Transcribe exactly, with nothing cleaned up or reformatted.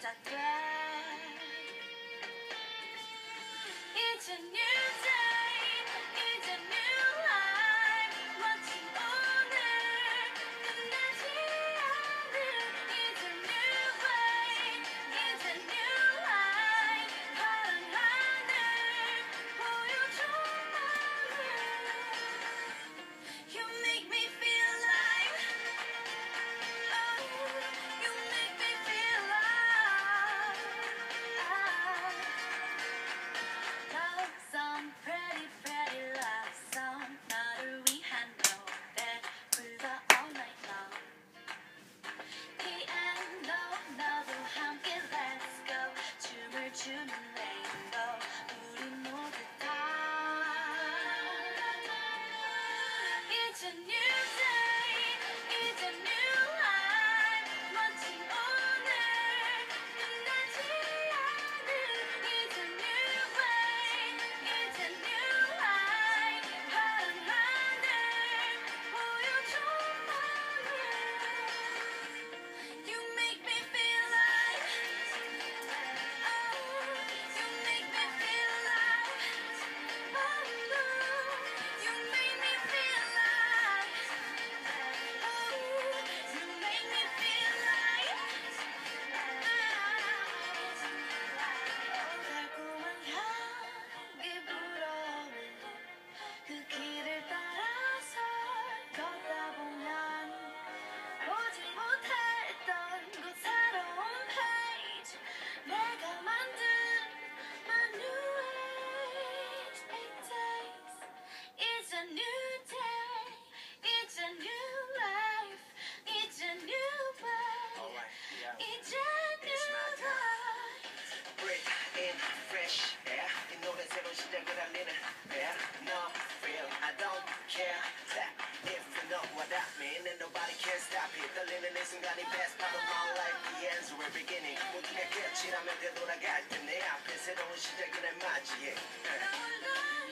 시작돼. It's a new day, it's a new life. 마치 오늘 끝나지 않은. It's a new way, it's a new life. 파란 하늘 보여줘 나를. You make me feel alive. Oh, you make me feel alive. Love song, pretty, pretty love song. 너를 위한 노래 불러 all night long. 피아노 너도 함께 let's go. 춤을 추는 rainbow 우리 모두 다. It's a new day, it's a new life. 멋진 오늘 끝나지 않은. It's a new way, it's a new life. 파란 하늘 보여줘 나를. You make me feel alive. Oh, you make me feel alive. Oh, no, you make me feel alive. Oh, you make me feel alive. 달콤한 향기 불어오는 그 길을 따라서 걷다 보면 보지 못했던 그 새로운 페이지. 내가 만든 my new age. Eight days. It's a new day. It's a new life. It's a new way. Alright, yeah. It's a new life. Breathe in fresh air. 이 노래 새로운 시작을 알리는 air. No fear, I don't care that if you know what I mean, and nobody can stop it. 떨리는 이 순간이 best part of my life. The ends were beginning. 모든 게 끝이라면 되돌아갈 때 내 앞에 새로운 시작을 날 맞이해. 널